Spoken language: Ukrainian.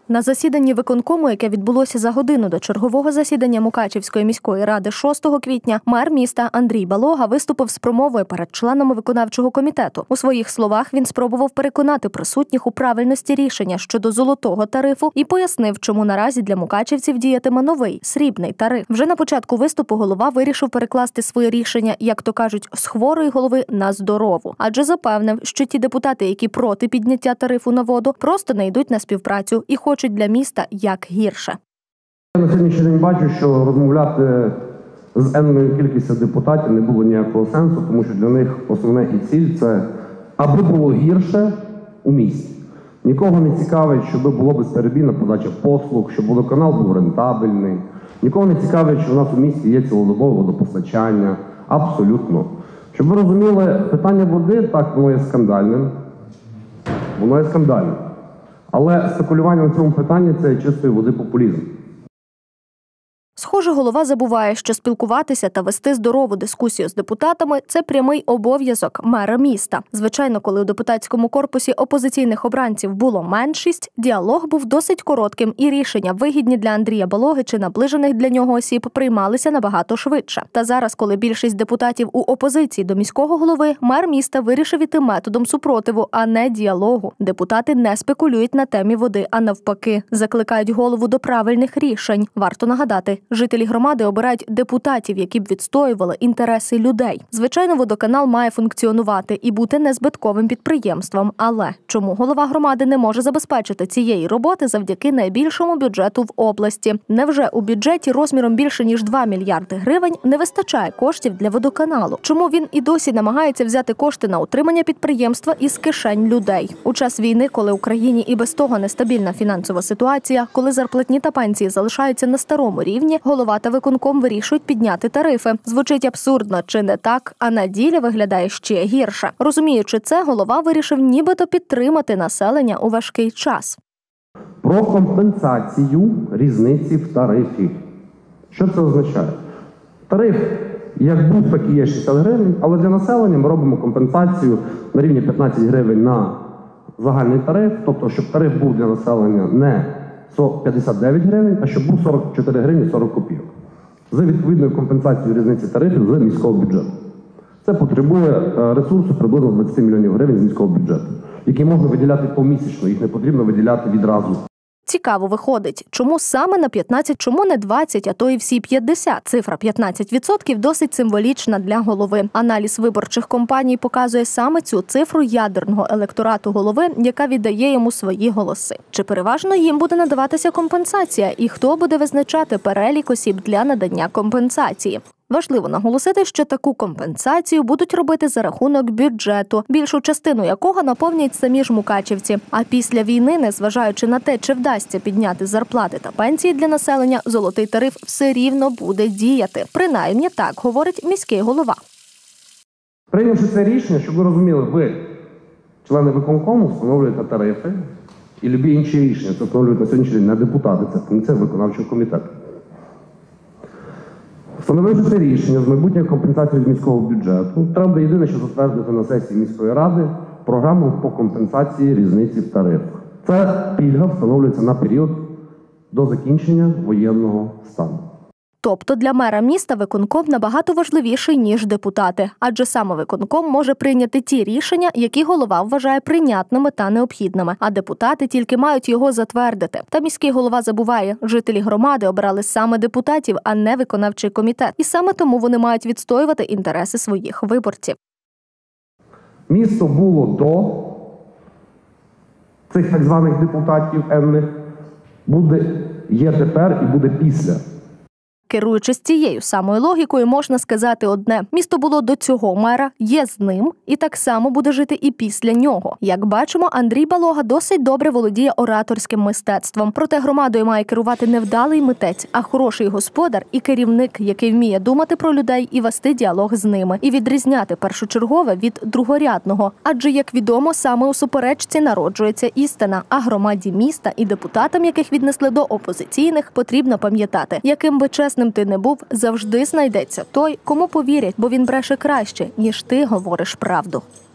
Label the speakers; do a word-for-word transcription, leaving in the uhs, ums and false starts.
Speaker 1: На засіданні виконкому, яке відбулося за годину до чергового засідання Мукачівської міської ради шостого квітня, мер міста Андрій Балога виступив з промовою перед членами виконавчого комітету. У своїх словах він спробував переконати присутніх у правильності рішення щодо золотого тарифу і пояснив, чому наразі для мукачівців діятиме новий, срібний тариф. Вже на початку виступу голова вирішив перекласти своє рішення, як то кажуть, з хворої голови на здорову. Адже запевнив, що ті депутати, які проти підняття тарифу на воду, просто не йдуть на співпрацю і хочуть для міста як гірше.
Speaker 2: Я на сьогоднішній день бачу, що розмовляти з енною кількістю депутатів не було ніякого сенсу, тому що для них основне і ціль – це аби було гірше у місті. Нікого не цікавить, щоб було безперебійна подача послуг, щоб водоканал був рентабельний. Нікого не цікавить, що у нас у місті є цілодобове водопостачання. Абсолютно. Щоб ви розуміли, питання води, так, воно є скандальним. Воно є скандальним. Але спекулювання на цьому питанні – це чистої води популізм.
Speaker 1: Схоже, голова забуває, що спілкуватися та вести здорову дискусію з депутатами – це прямий обов'язок мера міста. Звичайно, коли у депутатському корпусі опозиційних обранців було меншість, діалог був досить коротким і рішення, вигідні для Андрія Балоги чи наближених для нього осіб, приймалися набагато швидше. Та зараз, коли більшість депутатів у опозиції до міського голови, мер міста вирішив іти методом супротиву, а не діалогу. Депутати не спекулюють на темі води, а навпаки, закликають голову до правильних рішень. Варто нагадати, жителі громади обирають депутатів, які б відстоювали інтереси людей. Звичайно, водоканал має функціонувати і бути незбитковим підприємством. Але чому голова громади не може забезпечити цієї роботи завдяки найбільшому бюджету в області? Невже у бюджеті розміром більше ніж два мільярди гривень не вистачає коштів для водоканалу? Чому він і досі намагається взяти кошти на утримання підприємства із кишень людей? У час війни, коли в Україні і без того нестабільна фінансова ситуація, коли зарплатні та пенсії залишаються на старому рівні, голова та виконком вирішують підняти тарифи. Звучить абсурдно, чи не так, а на ділі виглядає ще гірше. Розуміючи це, голова вирішив нібито підтримати населення у важкий час.
Speaker 2: Про компенсацію різниці в тарифі. Що це означає? Тариф, як був, так і є шістдесят гривень, але для населення ми робимо компенсацію на рівні п'ятнадцять гривень на загальний тариф, тобто, щоб тариф був для населення не п'ятдесят дев'ять гривень, а щоб був сорок чотири гривні сорок копійок. За відповідною компенсацією різниці тарифів з міського бюджету. Це потребує ресурсу приблизно двадцять мільйонів гривень з міського бюджету, які можна виділяти помісячно, їх не потрібно виділяти відразу.
Speaker 1: Цікаво виходить, чому саме на п'ятнадцять, чому не двадцять, а то і всі п'ятдесят? Цифра п'ятнадцять відсотків досить символічна для голови. Аналіз виборчих кампаній показує саме цю цифру ядерного електорату голови, яка віддає йому свої голоси. Чи переважно їм буде надаватися компенсація? І хто буде визначати перелік осіб для надання компенсації? Важливо наголосити, що таку компенсацію будуть робити за рахунок бюджету, більшу частину якого наповнять самі ж мукачівці. А після війни, незважаючи на те, чи вдасться підняти зарплати та пенсії для населення, золотий тариф все рівно буде діяти. Принаймні так говорить міський голова.
Speaker 2: Прийнявши це рішення, щоб ви розуміли, ви, члени виконкому, встановлюєте тарифи і любі інші рішення, це встановлюють на сьогоднішній день не депутати, це функція виконавчого комітету. Встановивши це рішення з майбутньою компенсацією з міського бюджету, треба єдине, що затвердити на сесії міської ради програму по компенсації різниці в тарифах. Ця пільга встановлюється на період до закінчення воєнного стану.
Speaker 1: Тобто для мера міста виконком набагато важливіший, ніж депутати. Адже саме виконком може прийняти ті рішення, які голова вважає прийнятними та необхідними. А депутати тільки мають його затвердити. Та міський голова забуває, жителі громади обирали саме депутатів, а не виконавчий комітет. І саме тому вони мають відстоювати інтереси своїх виборців.
Speaker 2: Місто було до цих так званих депутатів енних, буде, є тепер і буде після.
Speaker 1: Керуючись цією самою логікою, можна сказати одне. Місто було до цього мера, є з ним, і так само буде жити і після нього. Як бачимо, Андрій Балога досить добре володіє ораторським мистецтвом. Проте громадою має керувати не вдалий митець, а хороший господар і керівник, який вміє думати про людей і вести діалог з ними. І відрізняти першочергове від другорядного. Адже, як відомо, саме у суперечці народжується істина. А громаді міста і депутатам, яких віднесли до опозиційних, потрібно пам'ятати, яким би чесно ти не був, завжди знайдеться той, кому повірять, бо він бреше краще, ніж ти говориш правду.